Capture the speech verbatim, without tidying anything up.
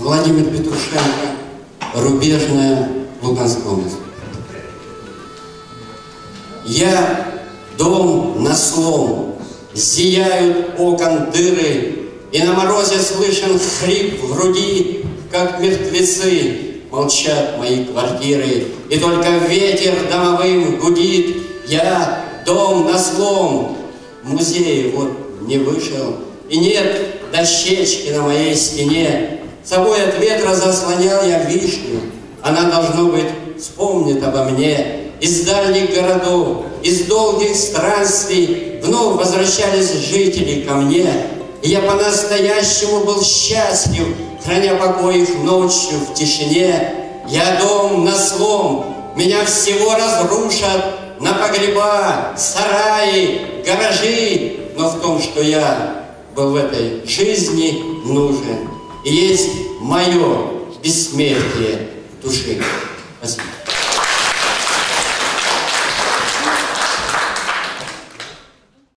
Владимир Петрушенко, Рубежная, Луганская область. Я дом на слом, зияют окон дыры, и на морозе слышен хрип в груди, как мертвецы молчат мои квартиры, и только ветер домовым гудит. Я дом на слом, в музее вот не вышел, и нет дощечки на моей стене. Собой от ветра заслонял я вишню, она, должно быть, вспомнит обо мне. Из дальних городов, из долгих странствий вновь возвращались жители ко мне. И я по-настоящему был счастлив, храня покой их ночью в тишине. Я дом на слом, меня всего разрушат на погреба, сараи, гаражи. Но в том, что я был в этой жизни нужен, и есть мое бессмертие души. Спасибо.